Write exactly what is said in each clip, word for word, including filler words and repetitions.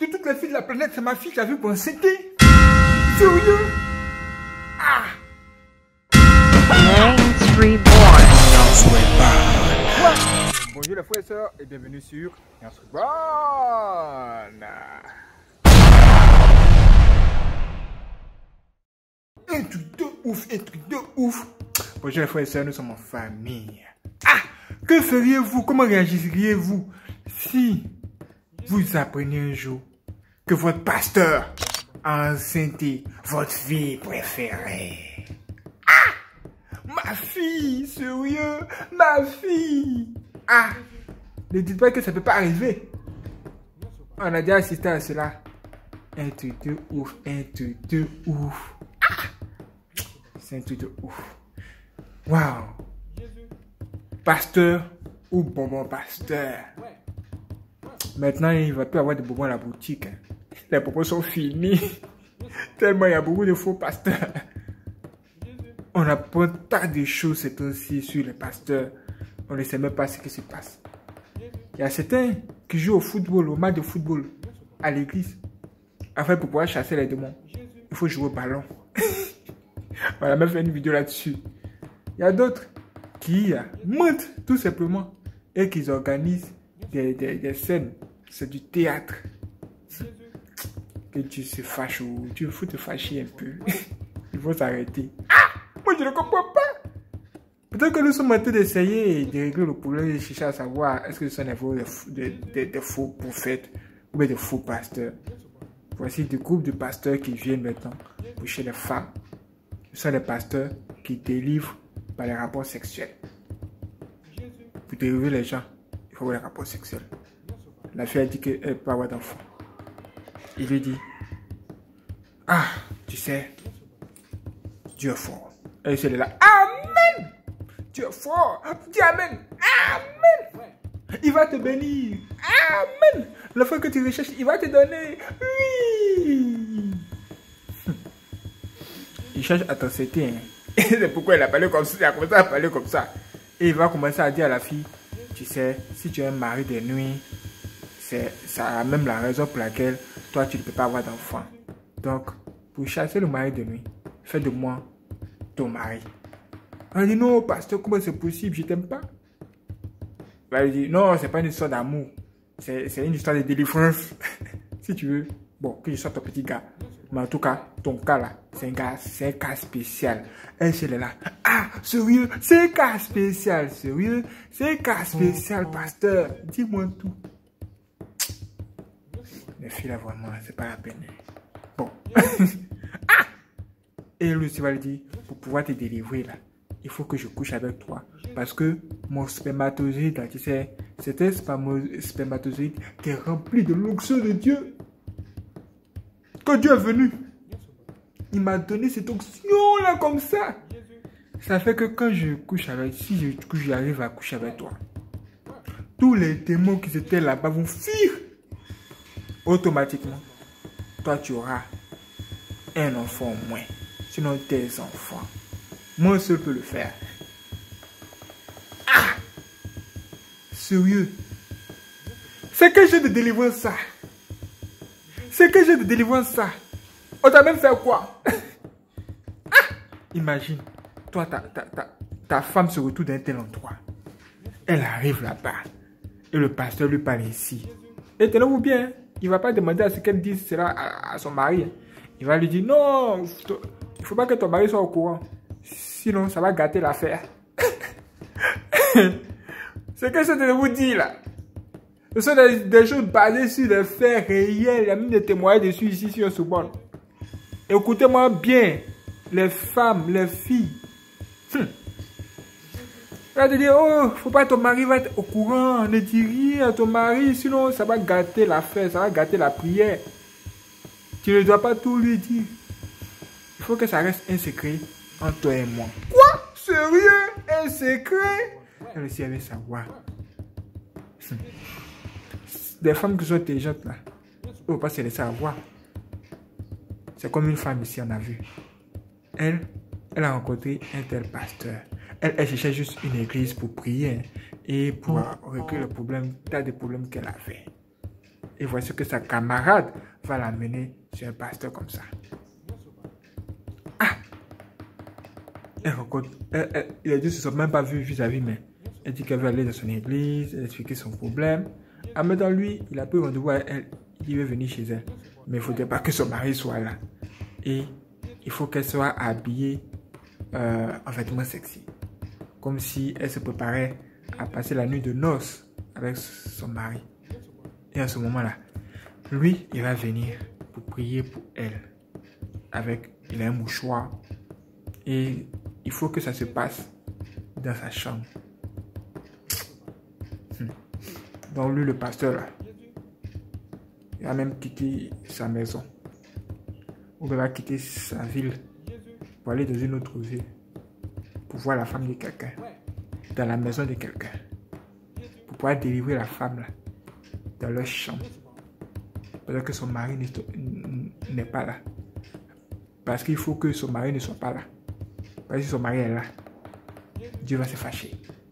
De toutes les filles de la planète, c'est ma fille qui a vu pour c'était. Sérieux? Ah! Names Reborn. Bonjour les frères et sœurs et bienvenue sur Names Reborn. Un truc de ouf, un truc de ouf. Bonjour les frères et sœurs, nous sommes en famille. Ah! Que feriez-vous? Comment réagiriez-vous si vous appreniez un jour que votre pasteur a enceinté votre fille préférée? Ah! Ma fille, sérieux? Ma fille! Ah! Ne dites pas que ça ne peut pas arriver. On a déjà assisté à cela. Un truc de ouf, un truc de ouf. Ah! C'est un truc de ouf. Waouh! Pasteur ou bonbon pasteur? Maintenant, il ne va plus avoir de bonbons à la boutique. Les bonbons sont finis. Tellement il y a beaucoup de faux pasteurs. On apprend tas de choses ces temps-ci sur les pasteurs. On ne sait même pas ce qui se passe. Il y a certains qui jouent au football, au match de football, à l'église. Enfin, pour pouvoir chasser les démons, il faut jouer au ballon. On a même fait une vidéo là-dessus. Il y a d'autres qui mentent tout simplement et qui organisent des, des, des scènes. C'est du théâtre. Que tu se fâches ou tu faut te fâcher un peu. Il faut s'arrêter. Ah! Moi je ne comprends pas. Peut-être que nous sommes en train d'essayer de régler le problème et de chercher à savoir est-ce que ce sont des faux, des, des, des faux prophètes ou bien des faux pasteurs. Voici des groupes de pasteurs qui viennent maintenant pour chez les femmes. Ce sont des pasteurs qui délivrent par les rapports sexuels. Pour délivrer les gens, il faut avoir les rapports sexuels. La fille a dit qu'elle ne peut pas avoir d'enfant. Il lui dit, ah, tu sais, Dieu est fort. Et c'est là, amen. Dieu est fort. Dis amen. Amen. Il va te bénir. Amen. L'enfant que tu recherches, il va te donner. Oui. Il cherche à t'enceinter. Hein. C'est pourquoi il a parlé comme ça. Il a commencé à parler comme ça. Et il va commencer à dire à la fille, tu sais, si tu es un mari de nuit, c'est ça même la raison pour laquelle toi tu ne peux pas avoir d'enfant. Donc, pour chasser le mari de nuit, fais de moi ton mari. Elle dit non, pasteur, comment c'est possible? Je t'aime pas. Elle dit non, c'est pas une histoire d'amour. C'est une histoire de délivrance. Si tu veux, bon, que je sois ton petit gars. Mais en tout cas, ton cas là, c'est un, gars, un cas spécial. Elle, elle est là. Ah, sérieux, c'est un cas spécial. Sérieux, c'est un cas spécial, pasteur. Dis-moi tout. Les filles là, vraiment, c'est pas la peine. Bon. Ah! Et lui aussi va lui dire, pour pouvoir te délivrer là, il faut que je couche avec toi. Parce que mon spermatozoïde là, tu sais, c'est un spermatozoïde qui est rempli de l'onction de Dieu. Quand Dieu est venu, il m'a donné cette onction là comme ça. Ça fait que quand je couche avec, si je couche, j'arrive à coucher avec toi, tous les démons qui étaient là-bas vont fuir. Automatiquement, toi tu auras un enfant au moins, sinon tes enfants. Moi seul peux le faire. Ah! Sérieux? C'est que j'ai de délivrance ça. C'est que j'ai de délivrance ça. On t'a même fait quoi? Ah! Imagine, toi ta, ta, ta, ta femme se retrouve dans un tel endroit. Elle arrive là-bas. Et le pasteur lui parle ici. Et tenez-vous bien, il ne va pas demander à ce qu'elle dise cela à, à son mari. Il va lui dire, non, il ne faut pas que ton mari soit au courant. Sinon, ça va gâter l'affaire. C'est que je vous dis là. Ce sont des, des choses basées sur des faits réels. Il y a même des témoignages dessus ici sur Soubonne. Écoutez-moi bien. Les femmes, les filles. Hum. Elle va te dire, oh, faut pas que ton mari va être au courant. Ne dis rien à ton mari, sinon ça va gâter l'affaire, ça va gâter la prière. Tu ne dois pas tout lui dire. Il faut que ça reste un secret entre toi et moi. Quoi? Sérieux? Un secret? Elle aussi avait savoir. Hum. Des femmes qui sont intelligentes là, il ne faut pas se laisser avoir. C'est comme une femme ici, on a vu. Elle, elle a rencontré un tel pasteur. Elle, elle cherchait juste une église pour prier et pour régler le problème, tas de problèmes qu'elle avait. Et voici que sa camarade va l'amener chez un pasteur comme ça. Ah! Elle rencontre, elle, elle, il a dit qu'ils ne se sont même pas vus vis-à-vis, mais elle dit qu'elle veut aller dans son église, elle expliquer son problème. En même temps, lui, il a pris rendez-vous à elle, il veut venir chez elle. Mais il ne faudrait pas que son mari soit là. Et il faut qu'elle soit habillée euh, en vêtements sexy. Comme si elle se préparait à passer la nuit de noces avec son mari. Et à ce moment-là, lui, il va venir pour prier pour elle. Avec, il a un mouchoir. Et il faut que ça se passe dans sa chambre. Hmm. Donc lui, le pasteur, là, il va même quitter sa maison. Ou il va quitter sa ville pour aller dans une autre ville. Pour voir la femme de quelqu'un. Dans la maison de quelqu'un. Pour pouvoir délivrer la femme, là, dans leur chambre. Parce que son mari n'est pas là. Parce qu'il faut que son mari ne soit pas là. Parce que si son mari est là, Dieu va se fâcher.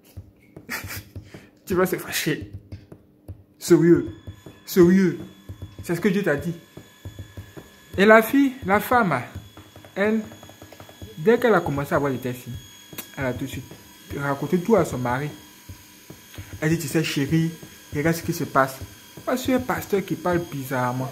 Dieu va se fâcher. Sérieux. Sérieux. C'est ce que Dieu t'a dit. Et la fille, la femme, elle, dès qu'elle a commencé à voir les tests, elle a tout de suite raconté tout à son mari. Elle dit, tu sais chérie, regarde ce qui se passe. Parce qu'il y a un pasteur qui parle bizarrement.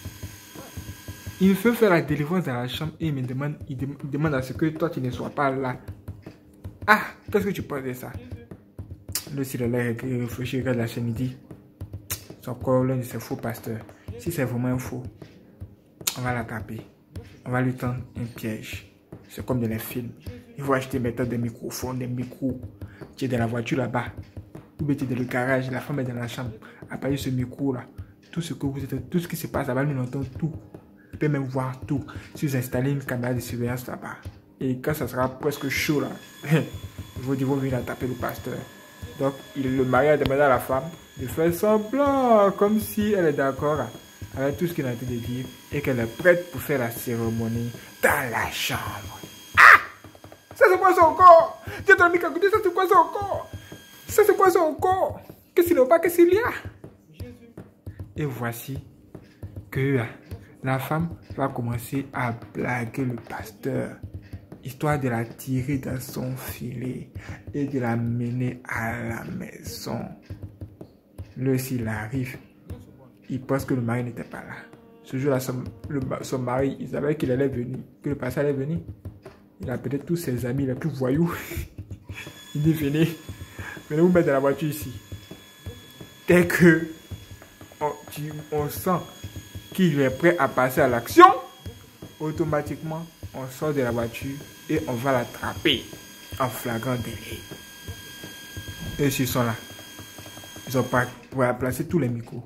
Il veut faire la délivrance dans la chambre et il me demande, il demande à ce que toi tu ne sois pas là. Ah, qu'est-ce que tu penses de ça? Le Sylvain réfléchit, regarde la chaîne, il dit, c'est encore l'un de ces faux pasteurs. Si c'est vraiment un faux, on va l'attraper. On va lui tendre un piège. C'est comme dans les films. Il faut acheter maintenant des microphones, des micros. Tu es dans la voiture là-bas. Ou bien tu es dans le garage, la femme est dans la chambre. Appareil ce micro-là. Tout ce que vous êtes, tout ce qui se passe là-bas, nous entendons tout. Il peut même voir tout. Si vous installez une caméra de surveillance là-bas. Et quand ça sera presque chaud là, ils vont venir taper le pasteur. Donc il, le mari a demandé à la femme de faire semblant comme si elle est d'accord avec tout ce qu'il a été de dire et qu'elle est prête pour faire la cérémonie dans la chambre. Ah! Ça c'est quoi son corps? Dieu t'a mis qu'à côté, ça c'est quoi son corps? Ça c'est quoi son corps? Qu'est-ce qu'il n'y a pas, qu'est-ce qu'il y a? Et voici que la femme va commencer à blaguer le pasteur, histoire de la tirer dans son filet et de la mener à la maison. Là, s'il arrive, il pense que le mari n'était pas là. Ce jour-là, son, le, son mari, il savait qu'il allait venir, que le pasteur allait venir. Il a appelé tous ses amis les plus voyous. Il dit, venez, venez vous mettre dans la voiture ici. Dès que on, tu, on sent qu'il est prêt à passer à l'action, automatiquement, on sort de la voiture et on va l'attraper en flagrant délit. Et ils sont là. Ils ont placé tous les micros.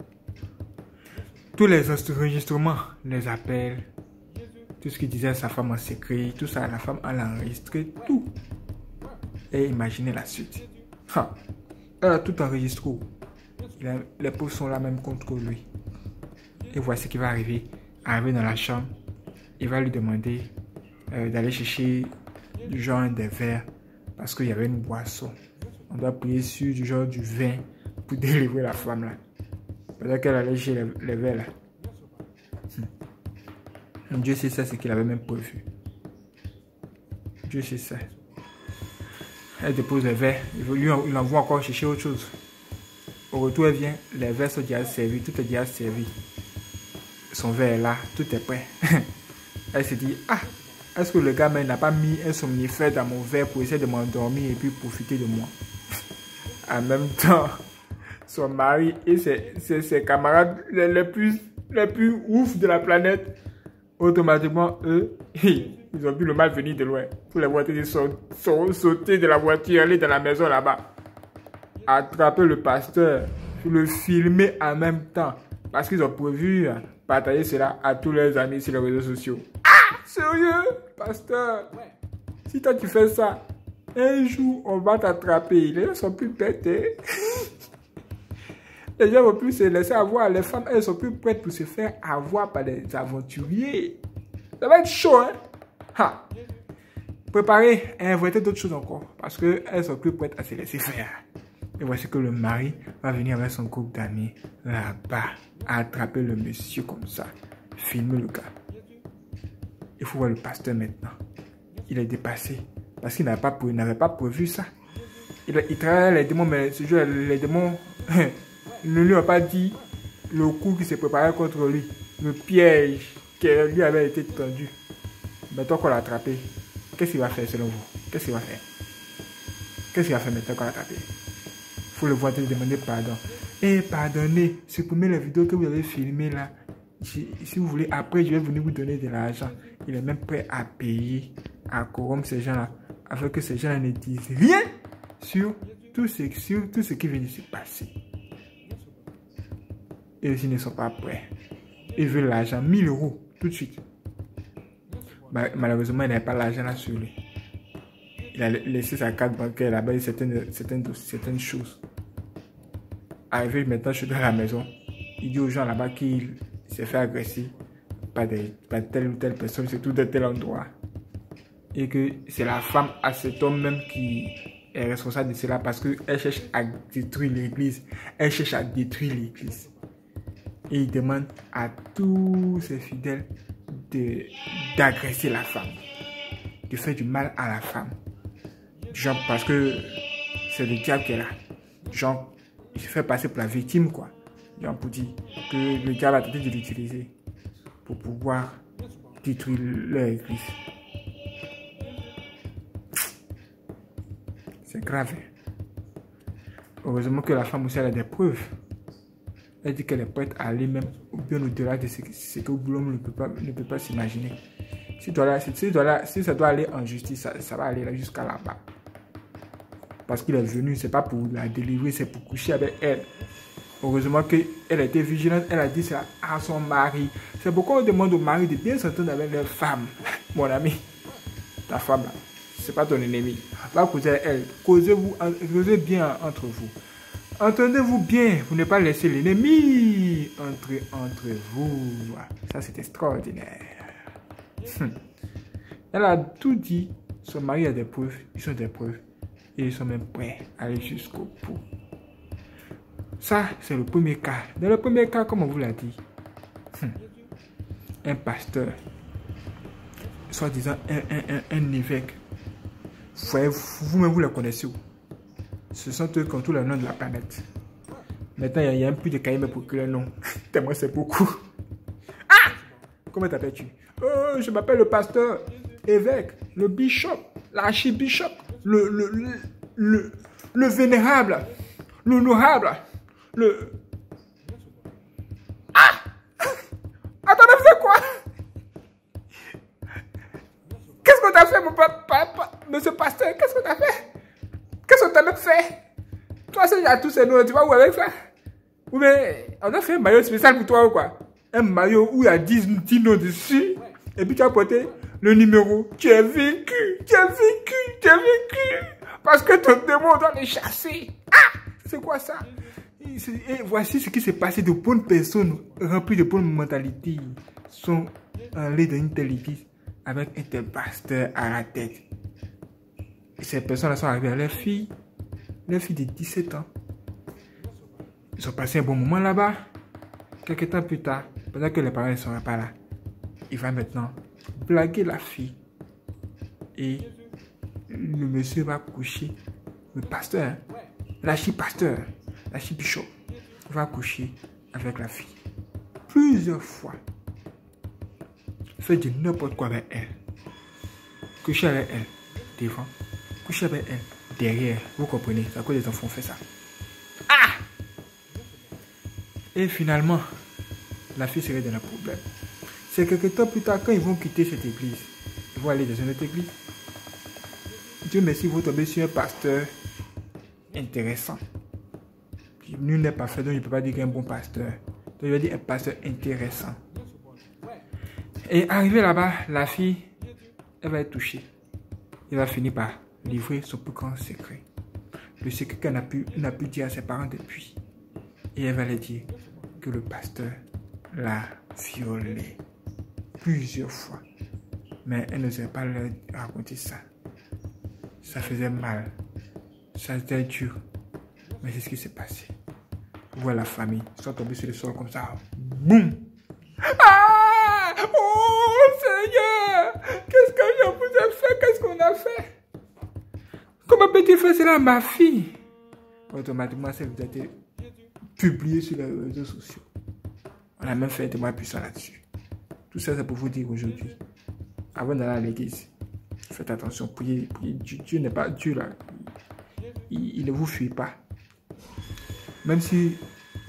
Tous les enregistrements, les appels, tout ce qu'il disait à sa femme en secret, tout ça, la femme, elle a enregistré tout. Et imaginez la suite. Ha. Elle a tout enregistré. A, les pauvres sont là même contre lui. Et voici ce qui va arriver. Arriver dans la chambre, il va lui demander euh, d'aller chercher du genre des verres parce qu'il y avait une boisson. On doit prier sur du genre du vin pour délivrer la femme là. Pendant qu'elle allait chercher les, les verres là. Hmm. Dieu sait ça, c'est qu'il avait même prévu. Dieu sait ça. Elle dépose les verres. Il, lui, il envoie encore chercher autre chose. Au retour, elle vient. Les verres sont déjà servis. Tout est déjà servi. Son verre est là. Tout est prêt. Elle se dit, ah, est-ce que le gars n'a pas mis un somnifère dans mon verre pour essayer de m'endormir et puis profiter de moi? En même temps, son mari et ses, ses, ses camarades les, les, plus, les plus ouf de la planète, automatiquement, eux, ils ont vu le mal venir de loin. Tous les voitures sont, sont sautés de la voiture, aller dans la maison là-bas. Attraper le pasteur, le filmer en même temps. Parce qu'ils ont prévu partager cela à tous leurs amis sur les réseaux sociaux. Ah, sérieux, pasteur? Si toi tu fais ça, un jour on va t'attraper. Les gens sont plus bêtes. Hein? Les gens vont plus se laisser avoir. Les femmes, elles sont plus prêtes pour se faire avoir par des aventuriers. Ça va être chaud, hein? Ha. Préparez et inventez d'autres choses encore. Parce qu'elles sont plus prêtes à se laisser faire. Et voici que le mari va venir avec son groupe d'amis là-bas. a attrapé le monsieur comme ça. Filmer le gars. Il faut voir le pasteur maintenant. Il est dépassé. Parce qu'il n'avait pas, pas prévu ça. Il, il travaille les démons, mais ce jour, les démons ne lui ont pas dit le coup qui s'est préparé contre lui. Le piège qui lui avait été tendu. Maintenant qu'on l'a attrapé, qu'est-ce qu'il va faire selon vous? Qu'est-ce qu'il va faire? Qu'est-ce qu'il va faire maintenant qu'on l'a attrapé? Il faut le voir te demander pardon. Et pardonnez, supprimez les vidéos que vous avez filmées là. Si, si vous voulez, après je vais venir vous donner de l'argent. Il est même prêt à payer, à corrompre ces gens-là, afin que ces gens-là ne disent rien sur tout ce, sur tout ce qui vient de se passer. Et s'ils ne sont pas prêts, ils veulent l'argent, mille euros, tout de suite. Malheureusement, il n'avait pas l'argent là sur lui. Il a laissé sa carte bancaire là-bas et certaines, certaines, certaines choses. Arrivé maintenant, je suis dans la maison. Il dit aux gens là-bas qu'il s'est fait agresser par, des, par telle ou telle personne, surtout de tel endroit. Et que c'est la femme à cet homme même qui est responsable de cela parce qu'elle cherche à détruire l'église. Elle cherche à détruire l'église. Et il demande à tous ses fidèles d'agresser la femme, de faire du mal à la femme. Genre parce que c'est le diable qui est là. Genre, il se fait passer pour la victime, quoi. Genre pour dire que le diable a tenté de l'utiliser pour pouvoir détruire leur église. C'est grave. Heureusement que la femme aussi elle a des preuves. Elle dit qu'elle est prête à aller même bien au-delà de ce que, ce que l'homme ne peut pas, ne peut pas s'imaginer. Si, si, si ça doit aller en justice, ça, ça va aller là jusqu'à là-bas. Parce qu'il est venu, c'est pas pour la délivrer, c'est pour coucher avec elle. Heureusement qu'elle a été vigilante, elle a dit ça à son mari. C'est pourquoi on demande au mari de bien s'entendre avec leur femme. Mon ami, ta femme là, c'est pas ton ennemi. Va causer avec elle, causez-vous, causez bien entre vous. Entendez-vous bien, vous ne pas laisser l'ennemi entrer entre vous. Ça, c'est extraordinaire. Elle a tout dit. Son mari a des preuves. Ils ont des preuves. Et ils sont même prêts à aller jusqu'au bout. Ça, c'est le premier cas. Dans le premier cas, comme on vous l'a dit, un pasteur, soi-disant un, un, un, un évêque, vous-même vous le connaissez où? Ce sont eux qui ont tout le nom de la planète. Maintenant, il y, y a un peu de caïmé pour que le nom. Tellement c'est beaucoup. Ah! Comment t'appelles-tu? Oh, je m'appelle le pasteur, évêque, le bishop, l'archibishop, le, le, le, le, le vénérable, l'honorable, le... Ah! Attends, on a fait quoi? Qu'est-ce qu'on t'a fait, mon papa, monsieur pasteur? Qu'est-ce qu'on t'a fait? Qu'est-ce qu'on t'a même fait? Toi, c'est à tous ces noms, tu vas où avec ça? Ou bien, on a fait un maillot spécial pour toi ou quoi? Un maillot où il y a dix noms dessus. Et puis tu as porté le numéro. Tu es vécu, tu es vécu, tu es vécu. Parce que ton démon doit les chasser. Ah! C'est quoi ça? Et voici ce qui s'est passé. De bonnes personnes remplies de bonnes mentalités sont allées dans une telle église avec un tel pasteur à la tête. Et ces personnes-là sont arrivées à leur fille, leur fille de dix-sept ans. Ils ont passé un bon moment là-bas. Quelques temps plus tard, pendant que les parents ne seraient pas là, il va maintenant blaguer la fille. Et le monsieur va coucher, le pasteur, l'archipasteur, l'archibishop, va coucher avec la fille. Plusieurs fois. Fait de n'importe quoi avec elle. Coucher avec elle, devant. Coucher avec elle, derrière. Vous comprenez, c'est à cause des enfants fait ça. Ah! Et finalement, la fille serait dans le problème. C'est quelque temps plus tard, quand ils vont quitter cette église, ils vont aller dans une autre église. Dieu merci, vous tombez sur un pasteur intéressant. Nul n'est pas fait, donc je ne peux pas dire qu'il est un bon pasteur. Donc je vais dire un pasteur intéressant. Et arrivé là-bas, la fille, elle va être touchée. Elle va finir par livrer son plus grand secret. Le secret qu'elle n'a pu, n'a pu dire à ses parents depuis. Et elle va leur dire que le pasteur l'a violée plusieurs fois. Mais elle n'osait pas leur raconter ça. Ça faisait mal. Ça était dur. Mais c'est ce qui s'est passé. voir la famille. Ils sont tombés sur le sol comme ça. Boum! Ah! Oh Seigneur! Qu'est-ce que je vous ai fait? Qu'est-ce qu'on a fait? Comment peux-tu faire cela à ma fille? Automatiquement, ça vous a été publié sur les réseaux sociaux. On a même fait un témoin puissant là-dessus. Tout ça, c'est pour vous dire aujourd'hui. Avant d'aller à l'église, faites attention. Priez, priez. Dieu, Dieu n'est pas Dieu là. Il, il ne vous fuit pas. Même si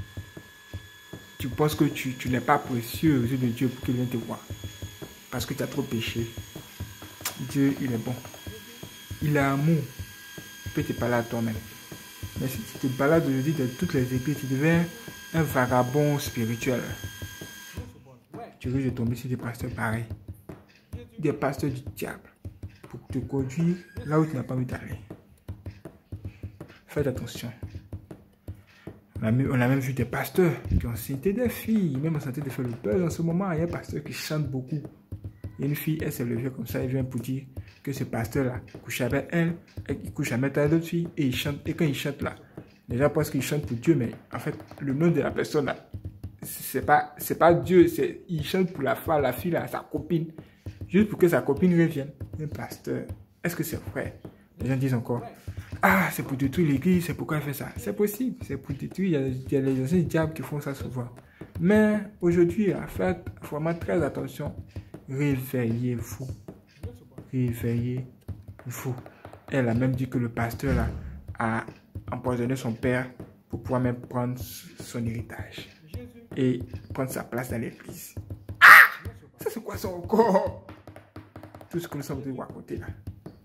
tu penses que tu, tu n'es pas précieux aux yeux de Dieu pour qu'il vienne te voir. Parce que tu as trop péché. Dieu, il est bon. Il a amour. Il peut te parler à toi-même. Mais si tu te balades aujourd'hui dans toutes les églises, tu deviens un vagabond spirituel. Tu risques de tomber sur des pasteurs pareils. Des pasteurs du diable. Pour te conduire là où tu n'as pas envie d'aller. Faites attention. On a, on a même vu des pasteurs qui ont cité des filles. Même en train de faire le buzz en ce moment. Il y a un pasteur qui chante beaucoup. Il y a une fille, elle s'est levée comme ça. Elle vient pour dire que ce pasteur-là couche avec elle. Il couche avec d'autres filles. Et il chante. Et quand il chante là, les gens pensent qu'il chante pour Dieu. Mais en fait, le nom de la personne là, c'est pas, c'est pas Dieu. Il chante pour la femme, la fille là, sa copine. Juste pour que sa copine revienne. Un pasteur. Est-ce que c'est vrai? Les gens disent encore, ah, c'est pour détruire l'église, c'est pourquoi elle fait ça. C'est possible, c'est pour détruire. Il y a, il y a les anciens diables qui font ça souvent. Mais aujourd'hui, faites vraiment très attention. Réveillez-vous. Réveillez-vous. Elle a même dit que le pasteur là, a empoisonné son père pour pouvoir même prendre son héritage et prendre sa place dans l'église. Ah! Ça c'est quoi ça encore? Tout ce que nous sommes en train de vous raconter là.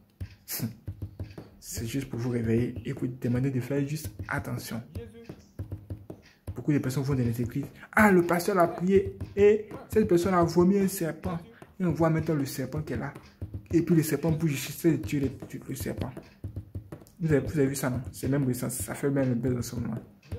C'est juste pour vous réveiller et vous demander de faire juste attention. Beaucoup de personnes vont dans les églises. Ah, le pasteur a prié et cette personne a vomi un serpent. Et on voit maintenant le serpent qui est là. Et puis le serpent bouge, j'essaie de tuer le, le serpent. Vous avez, vous avez vu ça, non? C'est même récent, ça fait même le buzz en ce moment.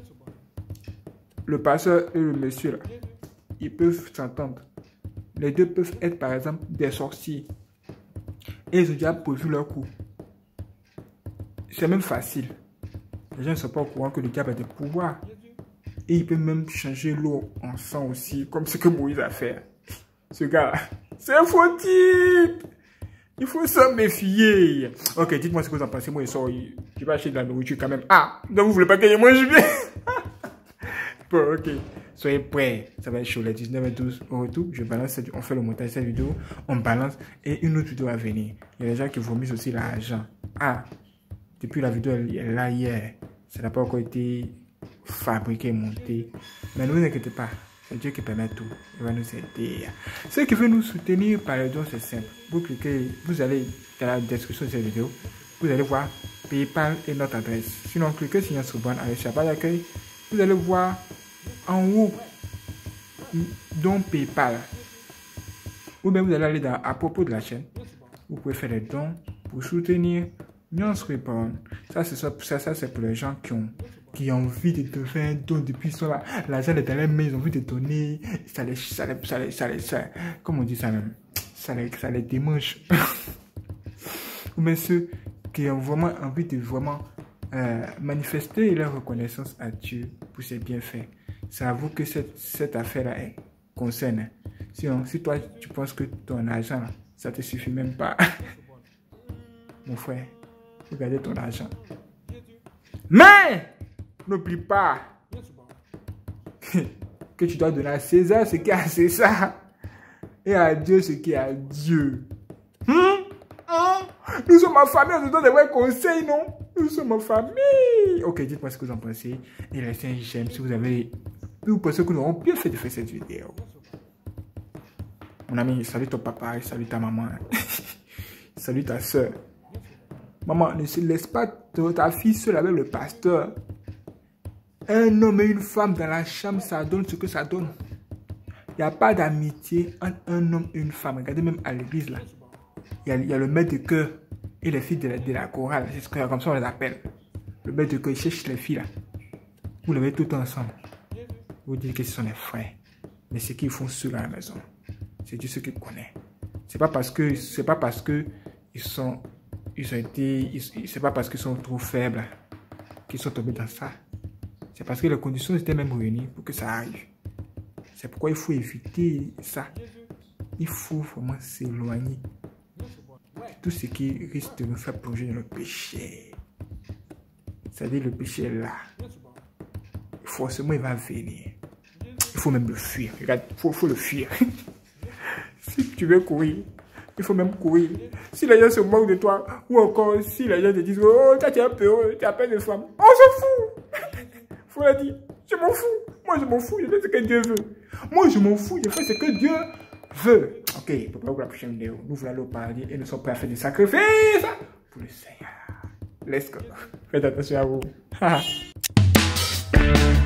Le pasteur et le monsieur là, ils peuvent s'entendre. Les deux peuvent être par exemple des sorciers. Et ils ont déjà prévu leur coup. C'est même facile. Les gens ne sont pas au courant que le diable a des pouvoirs. Et il peut même changer l'eau en sang aussi, comme ce que Moïse a fait. Ce gars-là, c'est un faux type. Il faut s'en méfier. Ok, dites-moi ce que vous en pensez. Moi, je sors, je vais acheter de la nourriture quand même. Ah, donc vous voulez pas que je mange bien? Bon, ok. Soyez prêts. Ça va être chaud. Les dix-neuf et douze au retour. Je balance, on fait le montage de cette vidéo. On balance. Et une autre vidéo à venir. Il y a des gens qui vomissent aussi l'argent. Ah, depuis la vidéo, elle est là hier. Ça n'a pas encore été fabriqué, monté. Mais ne vous inquiétez pas. C'est Dieu qui permet tout. Il va nous aider. Ceux qui veulent nous soutenir par le don, c'est simple. Vous cliquez, vous allez dans la description de cette vidéo. Vous allez voir PayPal et notre adresse. Sinon, cliquez sur notre bande avec sa barre d'accueil. Vous allez voir en haut don PayPal. Ou bien vous allez aller dans, à propos de la chaîne. Vous pouvez faire des dons pour soutenir Nuance Reborn. Ça, c'est ça, ça, ça c'est pour les gens qui ont, qui ont envie de te faire un don depuis ça là. L'argent est dans les mains, ils ont envie de donner. Ça les, ça les, ça les, ça les, ça, comment on dit ça même? Ça les, ça les démange. Ou bien ceux qui ont vraiment envie de vraiment euh, manifester leur reconnaissance à Dieu pour ses bienfaits. C'est à vous que cette, cette affaire-là concerne. Sinon, si toi, tu penses que ton argent, ça te suffit même pas. Mon frère, regardez ton argent. Mais, n'oublie pas que tu dois donner à César ce qui est à César et à Dieu ce qui est à Dieu. Hum? Hum? Nous sommes en famille, on se donne des vrais conseils, non? Nous sommes en famille. Ok, dites-moi ce que vous en pensez. Et laissez un j'aime si vous avez... Vous pensez que nous avons bien fait de faire cette vidéo. Mon ami, salut ton papa, salut ta maman. Salut ta soeur. Maman, ne se laisse pas ta fille seule avec le pasteur. Un homme et une femme dans la chambre, ça donne ce que ça donne. Il n'y a pas d'amitié entre un homme et une femme. Regardez même à l'église là. Il y, a, il y a le maître de chœur et les filles de la, de la chorale. C'est comme ça on les appelle. Le maître de chœur, il cherche les filles là. Vous les mettez tout le temps ensemble. Vous dites que ce sont les frères. Mais ce qu'ils font seuls à la maison, c'est Dieu ce qu'il connaît. C'est pas parce que c'est pas parce que ils sont ils ont été c'est pas parce qu'ils sont trop faibles qu'ils sont tombés dans ça. C'est parce que les conditions étaient même réunies pour que ça arrive. C'est pourquoi il faut éviter ça. Il faut vraiment s'éloigner de tout ce qui risque de nous faire plonger dans le péché. C'est-à-dire le péché est là. Forcément, il va venir. Il faut même le fuir. Regarde, il faut, faut le fuir. Si tu veux courir, il faut même courir. Si les gens se moquent de toi, ou encore si les gens te disent, oh, toi tu es un peu, tu as peine de femme, on s'en fout. Faut le dire, je m'en fous. Moi, je m'en fous, je fais ce que Dieu veut. Moi, je m'en fous, je fais ce que Dieu veut. Ok, pour pour la prochaine vidéo, nous voulons aller au paradis et nous sommes prêts à faire des sacrifices pour le Seigneur. Let's go. Faites attention à vous.